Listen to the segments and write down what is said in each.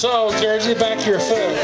So, Jersey, back to your foot.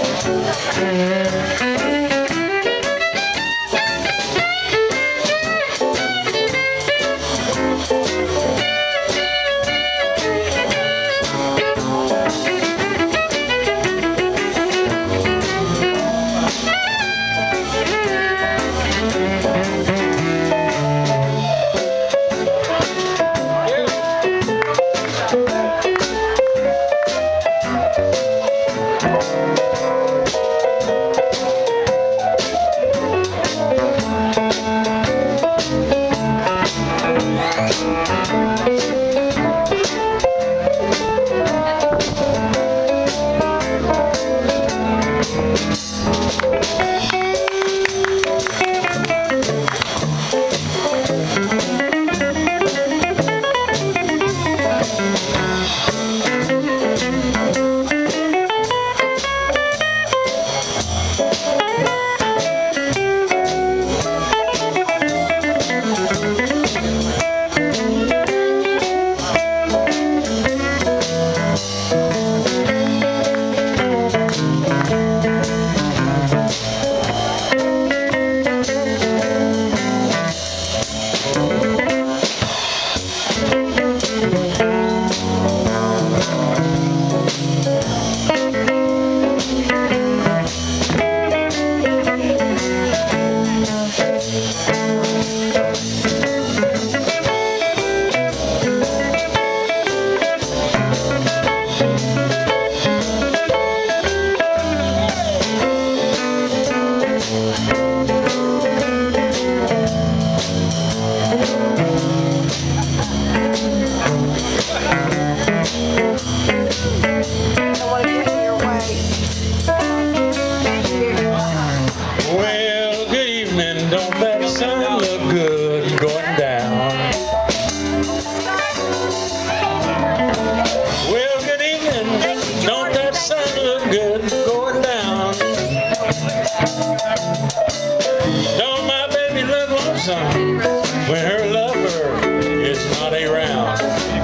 When her lover is not around.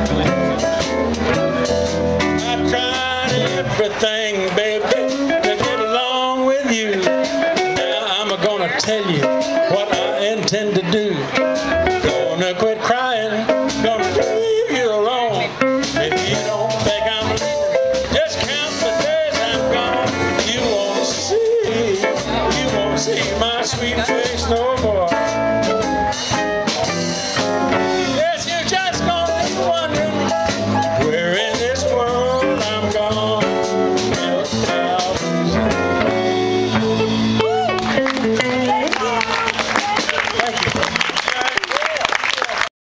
I tried everything, baby, to get along with you. Now I'm gonna tell you what I intend to do. Gonna quit crying, gonna leave you alone. If you don't think I'm leaving, just count the days I'm gone. You won't see my sweet face no more.